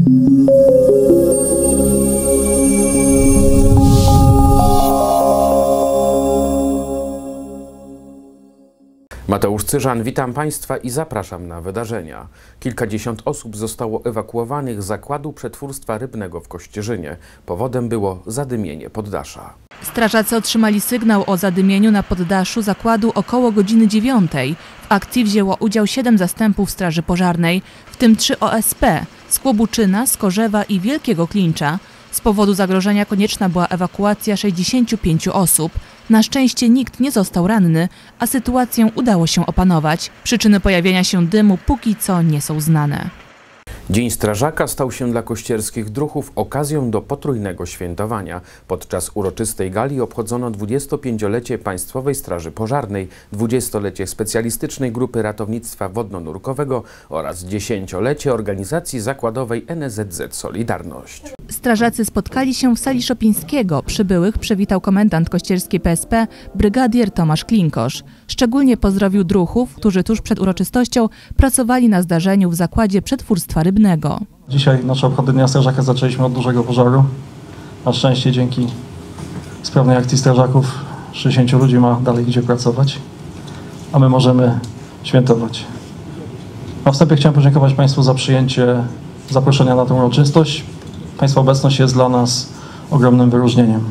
Mateusz Cyżan, witam Państwa i zapraszam na wydarzenia. Kilkadziesiąt osób zostało ewakuowanych z zakładu przetwórstwa rybnego w Kościerzynie. Powodem było zadymienie poddasza. Strażacy otrzymali sygnał o zadymieniu na poddaszu zakładu około godziny 9. W akcji wzięło udział 7 zastępów Straży Pożarnej, w tym 3 OSP z Kłobuczyna, Skorzewa i Wielkiego Klincza. Z powodu zagrożenia konieczna była ewakuacja 65 osób. Na szczęście nikt nie został ranny, a sytuację udało się opanować. Przyczyny pojawienia się dymu póki co nie są znane. Dzień Strażaka stał się dla kościerskich druhów okazją do potrójnego świętowania. Podczas uroczystej gali obchodzono 25-lecie Państwowej Straży Pożarnej, 20-lecie Specjalistycznej Grupy Ratownictwa Wodno-Nurkowego oraz 10-lecie organizacji zakładowej NSZZ Solidarność. Strażacy spotkali się w sali Szopińskiego. Przybyłych przywitał komendant kościerskiej PSP brygadier Tomasz Klinkosz. Szczególnie pozdrowił druhów, którzy tuż przed uroczystością pracowali na zdarzeniu w zakładzie przetwórstwa rybnego. Dzisiaj nasze obchody Dnia Strażaka zaczęliśmy od dużego pożaru. Na szczęście dzięki sprawnej akcji strażaków 60 ludzi ma dalej gdzie pracować, a my możemy świętować. Na wstępie chciałem podziękować Państwu za przyjęcie zaproszenia na tę uroczystość. Państwa obecność jest dla nas ogromnym wyróżnieniem.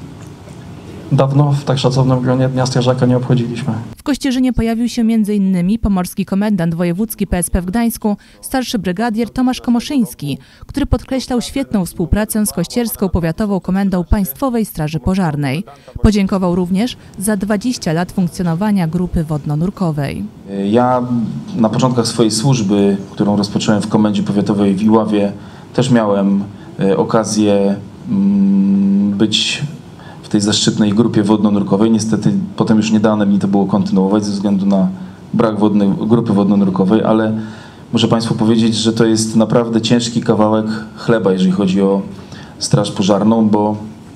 Dawno w tak szacownym gronie Dnia Strażaka nie obchodziliśmy. W Kościerzynie pojawił się m.in. pomorski komendant wojewódzki PSP w Gdańsku, starszy brygadier Tomasz Komoszyński, który podkreślał świetną współpracę z Kościerską Powiatową Komendą Państwowej Straży Pożarnej. Podziękował również za 20 lat funkcjonowania Grupy Wodno-Nurkowej. Ja na początkach swojej służby, którą rozpocząłem w Komendzie Powiatowej w Iławie, też miałem okazję być w tej zaszczytnej grupie wodno-nurkowej. Niestety potem już nie dane mi to było kontynuować ze względu na brak grupy wodno-nurkowej, ale muszę Państwu powiedzieć, że to jest naprawdę ciężki kawałek chleba, jeżeli chodzi o Straż Pożarną, bo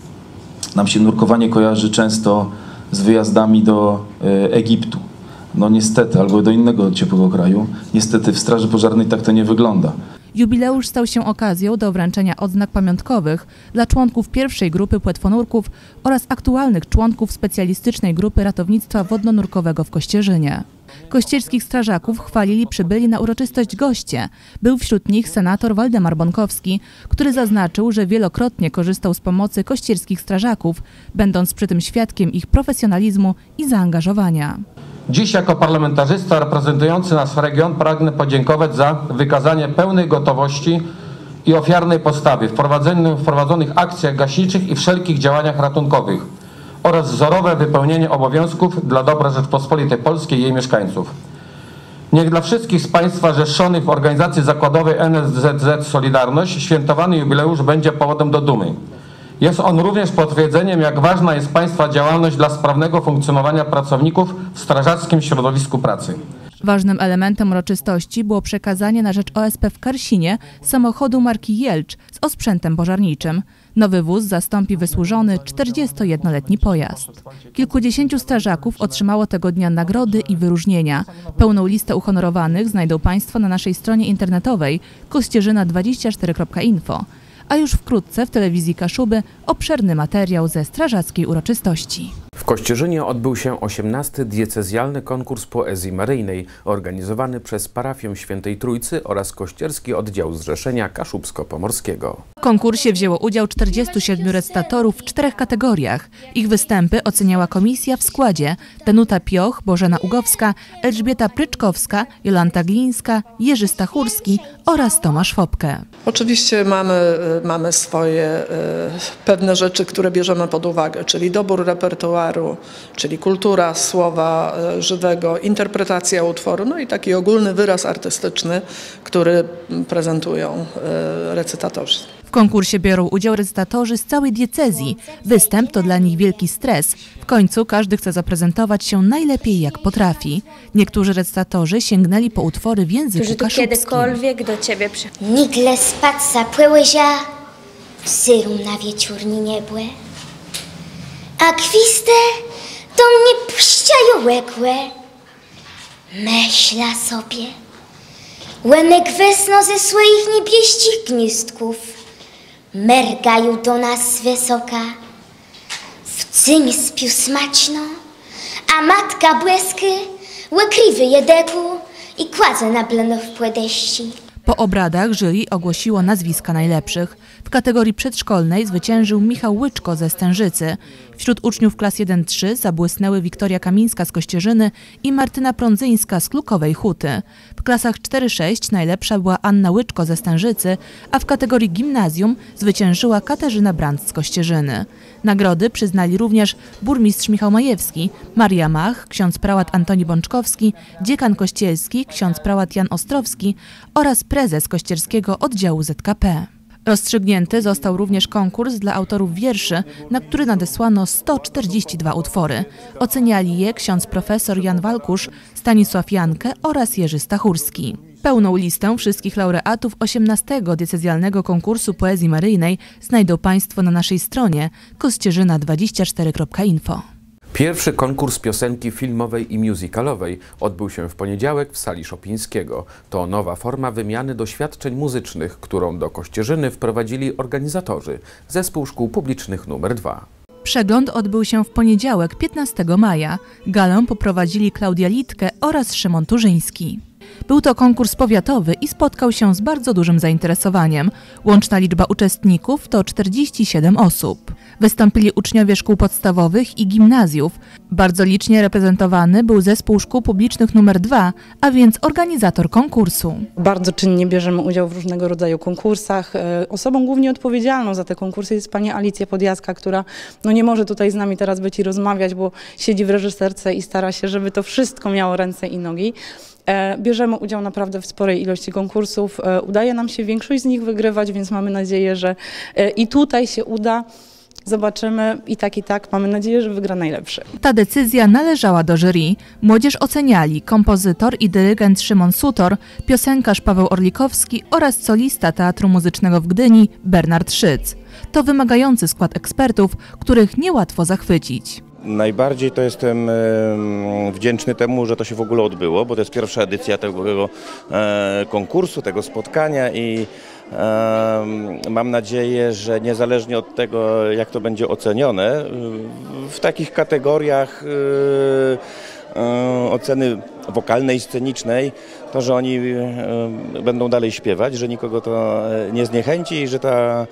nam się nurkowanie kojarzy często z wyjazdami do Egiptu. No niestety, albo do innego ciepłego kraju. Niestety w Straży Pożarnej tak to nie wygląda. Jubileusz stał się okazją do wręczenia odznak pamiątkowych dla członków pierwszej grupy płetwonurków oraz aktualnych członków specjalistycznej grupy ratownictwa wodno-nurkowego w Kościerzynie. Kościerskich strażaków chwalili przybyli na uroczystość goście. Był wśród nich senator Waldemar Bonkowski, który zaznaczył, że wielokrotnie korzystał z pomocy kościerskich strażaków, będąc przy tym świadkiem ich profesjonalizmu i zaangażowania. Dziś jako parlamentarzysta reprezentujący nasz region pragnę podziękować za wykazanie pełnej gotowości i ofiarnej postawy w prowadzonych akcjach gaśniczych i wszelkich działaniach ratunkowych oraz wzorowe wypełnienie obowiązków dla dobra Rzeczpospolitej Polskiej i jej mieszkańców. Niech dla wszystkich z Państwa zrzeszonych w organizacji zakładowej NSZZ Solidarność świętowany jubileusz będzie powodem do dumy. Jest on również potwierdzeniem, jak ważna jest Państwa działalność dla sprawnego funkcjonowania pracowników w strażackim środowisku pracy. Ważnym elementem uroczystości było przekazanie na rzecz OSP w Karsinie samochodu marki Jelcz z osprzętem pożarniczym. Nowy wóz zastąpi wysłużony 41-letni pojazd. Kilkudziesięciu strażaków otrzymało tego dnia nagrody i wyróżnienia. Pełną listę uhonorowanych znajdą Państwo na naszej stronie internetowej kościerzyna24.info. A już wkrótce w telewizji Kaszuby obszerny materiał ze strażackiej uroczystości. W Kościerzynie odbył się 18. diecezjalny konkurs poezji maryjnej organizowany przez parafię Świętej Trójcy oraz Kościerski Oddział Zrzeszenia Kaszubsko-Pomorskiego. W konkursie wzięło udział 47 recytatorów w 4 kategoriach. Ich występy oceniała komisja w składzie: Danuta Pioch, Bożena Ugowska, Elżbieta Pryczkowska, Jolanta Glińska, Jerzy Stachurski oraz Tomasz Fopke. Oczywiście mamy swoje pewne rzeczy, które bierzemy pod uwagę, czyli dobór repertuaru, czyli kultura słowa żywego, interpretacja utworu, no i taki ogólny wyraz artystyczny, który prezentują recytatorzy. W konkursie biorą udział recytatorzy z całej diecezji. Występ to dla nich wielki stres. W końcu każdy chce zaprezentować się najlepiej jak potrafi. Niektórzy recytatorzy sięgnęli po utwory w języku kaszubskim. Którzy tu kiedykolwiek do ciebie przychodzą. Nigle spad zapłyłyzia, w syrum na wieczórni niebłe, a gwizdę do mnie puściają łekłe. Myśla sobie, Łenek wesno ze swoich niebieścich gnizdków mergają do nas z wysoka. W cyń spił smaczno, a matka błysky łekriwy jedeku i kładze na bleno w płedeści. Po obradach jury ogłosiło nazwiska najlepszych. W kategorii przedszkolnej zwyciężył Michał Łyczko ze Stężycy. Wśród uczniów klas 1-3 zabłysnęły Wiktoria Kamińska z Kościerzyny i Martyna Prądzyńska z Klukowej Huty. W klasach 4-6 najlepsza była Anna Łyczko ze Stężycy, a w kategorii gimnazjum zwyciężyła Katarzyna Brandt z Kościerzyny. Nagrody przyznali również burmistrz Michał Majewski, Maria Mach, ksiądz prałat Antoni Bączkowski, dziekan kościelski, ksiądz prałat Jan Ostrowski oraz prezes kościerskiego oddziału ZKP. Rozstrzygnięty został również konkurs dla autorów wierszy, na który nadesłano 142 utwory. Oceniali je ksiądz profesor Jan Walkusz, Stanisław Jankę oraz Jerzy Stachurski. Pełną listę wszystkich laureatów 18. diecezjalnego konkursu poezji maryjnej znajdą Państwo na naszej stronie kościerzyna24.info. Pierwszy konkurs piosenki filmowej i musicalowej odbył się w poniedziałek w sali Szopińskiego. To nowa forma wymiany doświadczeń muzycznych, którą do Kościerzyny wprowadzili organizatorzy, Zespół Szkół Publicznych nr 2. Przegląd odbył się w poniedziałek 15 maja. Galę poprowadzili Klaudia Litke oraz Szymon Turzyński. Był to konkurs powiatowy i spotkał się z bardzo dużym zainteresowaniem. Łączna liczba uczestników to 47 osób. Wystąpili uczniowie szkół podstawowych i gimnazjów. Bardzo licznie reprezentowany był Zespół Szkół Publicznych nr 2, a więc organizator konkursu. Bardzo czynnie bierzemy udział w różnego rodzaju konkursach. Osobą głównie odpowiedzialną za te konkursy jest pani Alicja Podjaska, która nie może tutaj z nami teraz być i rozmawiać, bo siedzi w reżyserce i stara się, żeby to wszystko miało ręce i nogi. Bierzemy udział naprawdę w sporej ilości konkursów. Udaje nam się większość z nich wygrywać, więc mamy nadzieję, że i tutaj się uda. Zobaczymy i tak, mamy nadzieję, że wygra najlepszy. Ta decyzja należała do jury. Młodzież oceniali kompozytor i dyrygent Szymon Sutor, piosenkarz Paweł Orlikowski oraz solista Teatru Muzycznego w Gdyni Bernard Szyc. To wymagający skład ekspertów, których niełatwo zachwycić. Najbardziej to jestem wdzięczny temu, że to się w ogóle odbyło, bo to jest pierwsza edycja tego konkursu, tego spotkania i mam nadzieję, że niezależnie od tego, jak to będzie ocenione, w takich kategoriach oceny wokalnej, scenicznej, to, że oni będą dalej śpiewać, że nikogo to nie zniechęci i że ta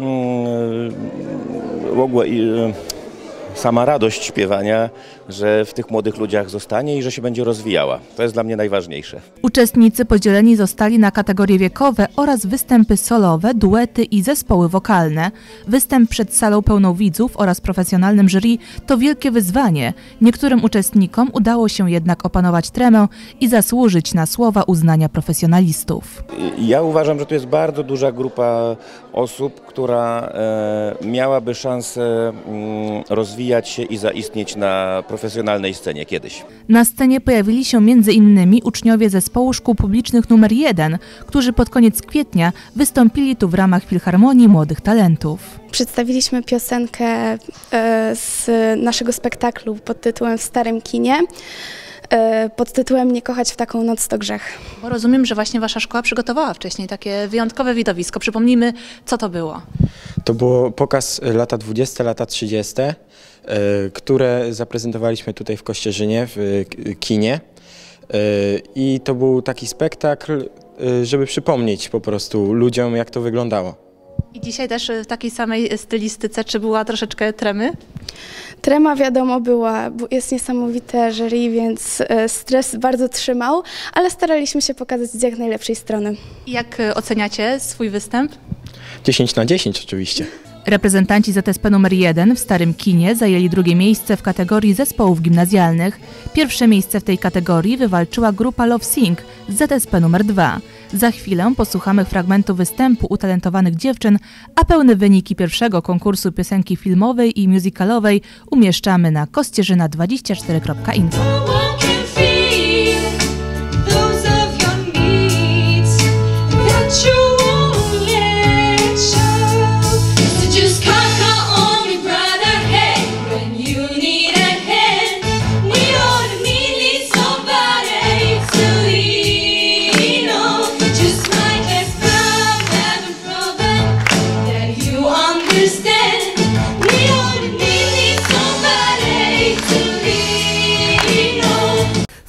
sama radość śpiewania, że w tych młodych ludziach zostanie i że się będzie rozwijała. To jest dla mnie najważniejsze. Uczestnicy podzieleni zostali na kategorie wiekowe oraz występy solowe, duety i zespoły wokalne. Występ przed salą pełną widzów oraz profesjonalnym jury to wielkie wyzwanie. Niektórym uczestnikom udało się jednak opanować tremę i zasłużyć na słowa uznania profesjonalistów. Ja uważam, że to jest bardzo duża grupa osób, która miałaby szansę rozwijać się i zaistnieć na profesjonalnej scenie kiedyś. Na scenie pojawili się m.in. uczniowie Zespołu Szkół Publicznych nr 1, którzy pod koniec kwietnia wystąpili tu w ramach Filharmonii Młodych Talentów. Przedstawiliśmy piosenkę z naszego spektaklu pod tytułem W starym kinie, pod tytułem Nie kochać w taką noc to grzech. Bo rozumiem, że właśnie wasza szkoła przygotowała wcześniej takie wyjątkowe widowisko. Przypomnijmy, co to było. To było pokaz lata 20, lata 30, które zaprezentowaliśmy tutaj w Kościerzynie, w kinie. I to był taki spektakl, żeby przypomnieć po prostu ludziom, jak to wyglądało. I dzisiaj też w takiej samej stylistyce, czy była troszeczkę tremy? Trema wiadomo była, bo jest niesamowite jury, więc stres bardzo trzymał, ale staraliśmy się pokazać z jak najlepszej strony. Jak oceniacie swój występ? 10 na 10 oczywiście. Reprezentanci ZSP nr 1 w Starym Kinie zajęli drugie miejsce w kategorii zespołów gimnazjalnych. Pierwsze miejsce w tej kategorii wywalczyła grupa Love Sing z ZSP nr 2. Za chwilę posłuchamy fragmentu występu utalentowanych dziewczyn, a pełne wyniki pierwszego konkursu piosenki filmowej i musicalowej umieszczamy na kościerzyna24.info.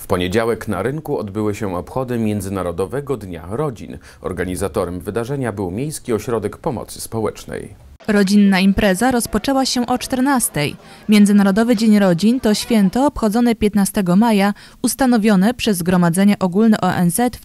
poniedziałek na rynku odbyły się obchody Międzynarodowego Dnia Rodzin. Organizatorem wydarzenia był Miejski Ośrodek Pomocy Społecznej. Rodzinna impreza rozpoczęła się o 14:00. Międzynarodowy Dzień Rodzin to święto obchodzone 15 maja, ustanowione przez Zgromadzenie Ogólne ONZ w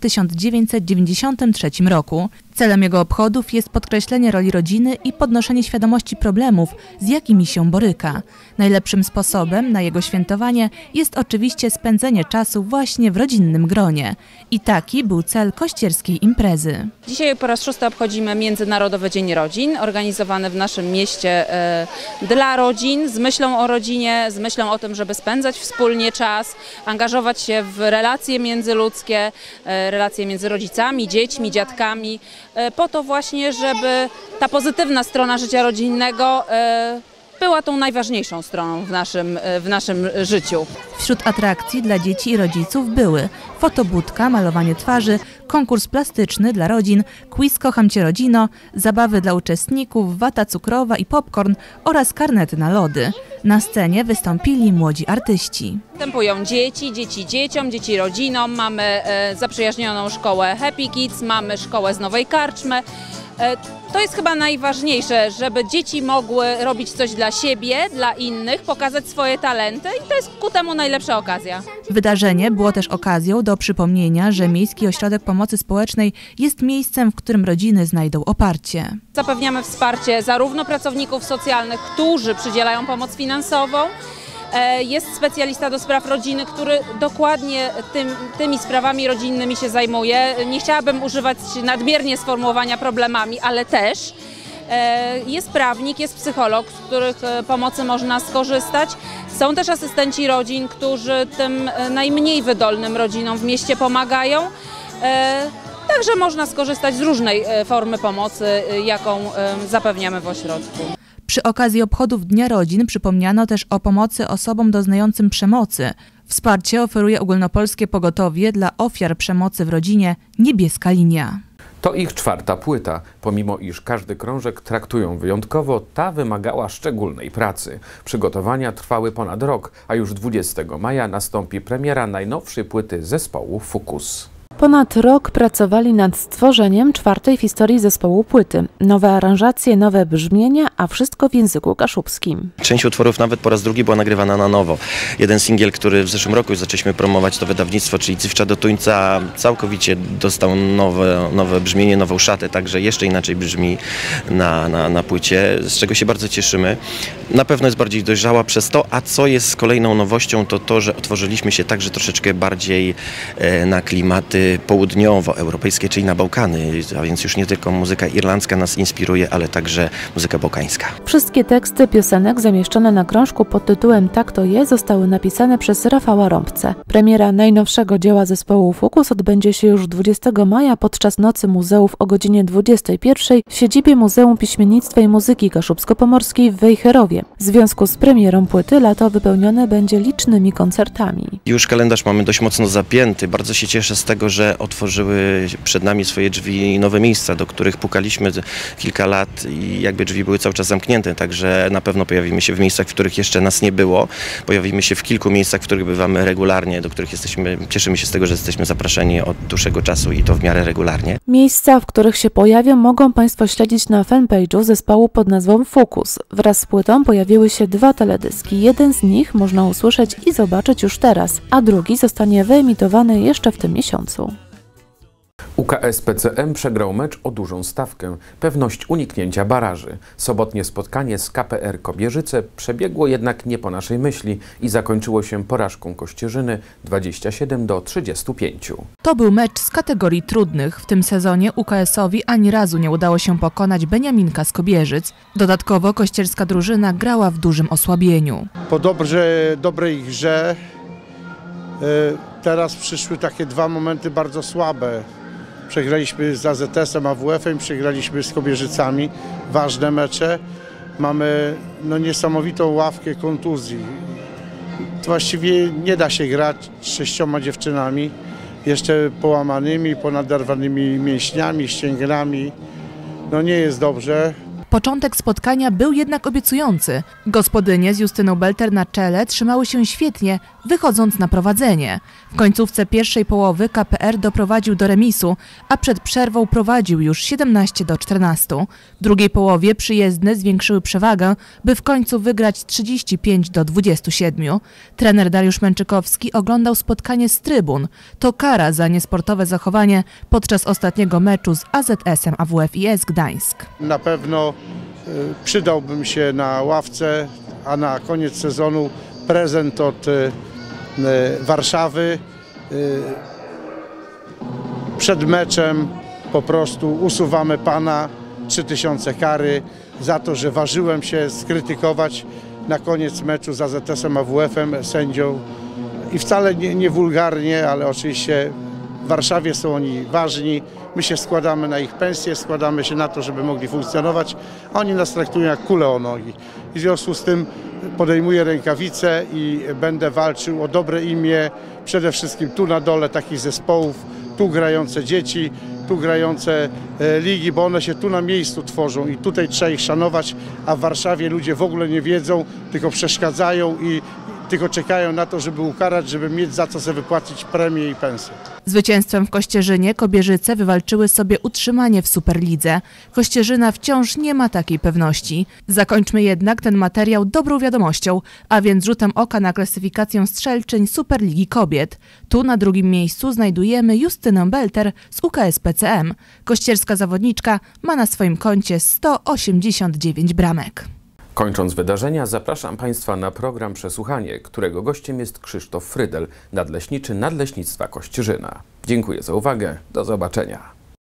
1993 roku. Celem jego obchodów jest podkreślenie roli rodziny i podnoszenie świadomości problemów, z jakimi się boryka. Najlepszym sposobem na jego świętowanie jest oczywiście spędzenie czasu właśnie w rodzinnym gronie. I taki był cel kościerskiej imprezy. Dzisiaj po raz 6. obchodzimy Międzynarodowy Dzień Rodzin, organizowany w naszym mieście dla rodzin, z myślą o rodzinie, z myślą o tym, żeby spędzać wspólnie czas, angażować się w relacje międzyludzkie, relacje między rodzicami, dziećmi, dziadkami, po to właśnie, żeby ta pozytywna strona życia rodzinnego była tą najważniejszą stroną w naszym życiu. Wśród atrakcji dla dzieci i rodziców były fotobudka, malowanie twarzy, konkurs plastyczny dla rodzin, quiz Kocham Cię Rodzino, zabawy dla uczestników, wata cukrowa i popcorn oraz karnety na lody. Na scenie wystąpili młodzi artyści. Występują dzieci dzieciom, dzieci rodzinom, mamy zaprzyjaźnioną szkołę Happy Kids, mamy szkołę z Nowej Karczmy. To jest chyba najważniejsze, żeby dzieci mogły robić coś dla siebie, dla innych, pokazać swoje talenty i to jest ku temu najlepsza okazja. Wydarzenie było też okazją do przypomnienia, że Miejski Ośrodek Pomocy Społecznej jest miejscem, w którym rodziny znajdą oparcie. Zapewniamy wsparcie zarówno pracowników socjalnych, którzy przydzielają pomoc finansową. Jest specjalista do spraw rodziny, który dokładnie tymi sprawami rodzinnymi się zajmuje. Nie chciałabym używać nadmiernie sformułowania problemami, ale też jest prawnik, jest psycholog, z których pomocy można skorzystać. Są też asystenci rodzin, którzy tym najmniej wydolnym rodzinom w mieście pomagają. Także można skorzystać z różnej formy pomocy, jaką zapewniamy w ośrodku. Przy okazji obchodów Dnia Rodzin przypomniano też o pomocy osobom doznającym przemocy. Wsparcie oferuje Ogólnopolskie Pogotowie dla ofiar przemocy w rodzinie Niebieska Linia. To ich 4. płyta. Pomimo iż każdy krążek traktują wyjątkowo, ta wymagała szczególnej pracy. Przygotowania trwały ponad rok, a już 20 maja nastąpi premiera najnowszej płyty zespołu Fukus. Ponad rok pracowali nad stworzeniem 4. w historii zespołu płyty. Nowe aranżacje, nowe brzmienia, a wszystko w języku kaszubskim. Część utworów nawet po raz drugi była nagrywana na nowo. Jeden singiel, który w zeszłym roku już zaczęliśmy promować, to wydawnictwo, czyli Cywcza do Tuńca, całkowicie dostał nowe brzmienie, nową szatę, także jeszcze inaczej brzmi na płycie, z czego się bardzo cieszymy. Na pewno jest bardziej dojrzała przez to, a co jest kolejną nowością, to, że otworzyliśmy się także troszeczkę bardziej na klimaty południowoeuropejskie, czyli na Bałkany, a więc już nie tylko muzyka irlandzka nas inspiruje, ale także muzyka bałkańska. Wszystkie teksty piosenek zamieszczone na krążku pod tytułem Tak to je zostały napisane przez Rafała Rąbce. Premiera najnowszego dzieła zespołu Fukus odbędzie się już 20 maja podczas Nocy Muzeów o godzinie 21 w siedzibie Muzeum Piśmiennictwa i Muzyki Kaszubsko-Pomorskiej w Wejherowie. W związku z premierą płyty lato wypełnione będzie licznymi koncertami. Już kalendarz mamy dość mocno zapięty. Bardzo się cieszę z tego, że otworzyły przed nami swoje drzwi nowe miejsca, do których pukaliśmy kilka lat i jakby drzwi były cały czas zamknięte, także na pewno pojawimy się w miejscach, w których jeszcze nas nie było. Pojawimy się w kilku miejscach, w których bywamy regularnie, do których cieszymy się z tego, że jesteśmy zapraszani od dłuższego czasu i to w miarę regularnie. Miejsca, w których się pojawią, mogą Państwo śledzić na fanpage'u zespołu pod nazwą Fukus. Wraz z płytą pojawiły się 2 teledyski. Jeden z nich można usłyszeć i zobaczyć już teraz, a drugi zostanie wyemitowany jeszcze w tym miesiącu. UKS PCM przegrał mecz o dużą stawkę. Pewność uniknięcia baraży. Sobotnie spotkanie z KPR Kobierzyce przebiegło jednak nie po naszej myśli i zakończyło się porażką Kościerzyny 27-35. To był mecz z kategorii trudnych. W tym sezonie UKS-owi ani razu nie udało się pokonać Beniaminka z Kobierzyc. Dodatkowo kościerska drużyna grała w dużym osłabieniu. Po dobrej grze teraz przyszły takie 2 momenty bardzo słabe. Przegraliśmy z AZS-em, AWF-em, przegraliśmy z Kobierzycami. Ważne mecze. Mamy niesamowitą ławkę kontuzji. Właściwie nie da się grać z 6 dziewczynami, jeszcze połamanymi, ponaderwanymi mięśniami, ścięgnami. Nie jest dobrze. Początek spotkania był jednak obiecujący. Gospodynie z Justyną Belter na czele trzymały się świetnie, wychodząc na prowadzenie. W końcówce pierwszej połowy KPR doprowadził do remisu, a przed przerwą prowadził już 17-14. W drugiej połowie przyjezdne zwiększyły przewagę, by w końcu wygrać 35-27. Trener Dariusz Męczykowski oglądał spotkanie z trybun. To kara za niesportowe zachowanie podczas ostatniego meczu z AZS-em AWF-IS Gdańsk. Na pewno przydałbym się na ławce, a na koniec sezonu prezent od Warszawy. Przed meczem po prostu usuwamy pana, 3000 kary za to, że ważyłem się skrytykować na koniec meczu z AZS-em AWF-em sędzią i wcale nie wulgarnie, ale oczywiście w Warszawie są oni ważni. My się składamy na ich pensje, składamy się na to, żeby mogli funkcjonować, a oni nas traktują jak kulę o nogi. I w związku z tym podejmuję rękawice i będę walczył o dobre imię, przede wszystkim tu na dole takich zespołów, tu grające dzieci, tu grające ligi, bo one się tu na miejscu tworzą i tutaj trzeba ich szanować, a w Warszawie ludzie w ogóle nie wiedzą, tylko przeszkadzają i tylko czekają na to, żeby ukarać, żeby mieć za co sobie wypłacić premie i pensje. Zwycięstwem w Kościerzynie Kobierzyce wywalczyły sobie utrzymanie w Superlidze. Kościerzyna wciąż nie ma takiej pewności. Zakończmy jednak ten materiał dobrą wiadomością, a więc rzutem oka na klasyfikację strzelczyń Superligi Kobiet. Tu na drugim miejscu znajdujemy Justynę Belter z UKS PCM. Kościerska zawodniczka ma na swoim koncie 189 bramek. Kończąc wydarzenia, zapraszam Państwa na program Przesłuchanie, którego gościem jest Krzysztof Frydel, nadleśniczy Nadleśnictwa Kościerzyna. Dziękuję za uwagę, do zobaczenia.